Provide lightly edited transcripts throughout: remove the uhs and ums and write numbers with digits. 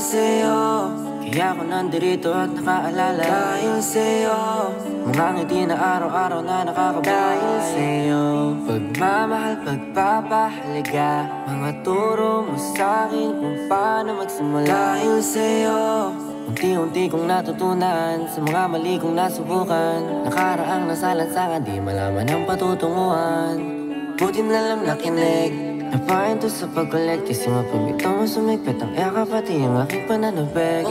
sa'yo, kaya ako nandito at nakaalala. Dahil sa'yo, mga ngiti na araw-araw na nakakabay. Dahil sa'yo, pagmamahal, pagpapahalaga, mga turo mo sa'kin kung paano magsimula. Dahil sa'yo, unti-unti kong natutunan sa mga mali kong nasubukan. Nakaraang nasalansangan, di malaman ang patutunguhan. Buti na lang nakinig, napahinto sa pag-collect, kasi mapabito mo sumigpit ang yakap pati ang aking pananabig.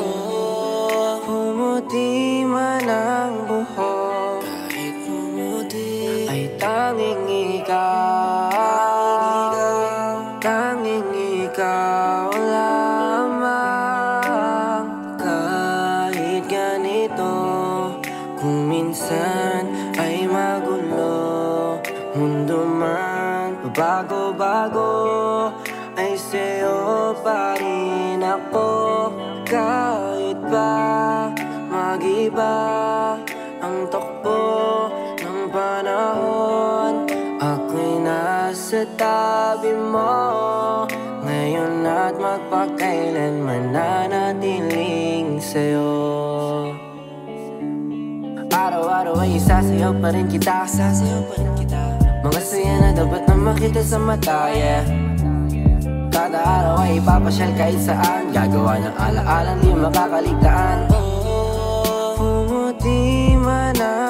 Pumuti man ang buhok, kahit pumuti ay tanging ikaw, tanging ikaw lamang. Kahit ganito, kung minsan ay magulo, mundo man pabago-bago, ay sa'yo pa rin ako. Kahit ba mag-iba ang takbo ng panahon, ako'y nasa tabi mo ngayon at magpakailanman nanatiling sa'yo. Araw-araw ay isasayaw pa rin kita, mga saya na dapat na makita sa mata, yeah. Kada araw ay ipapasyal kahit saan, gagawa ng ala-alang di makakaligtaan. Pumuti man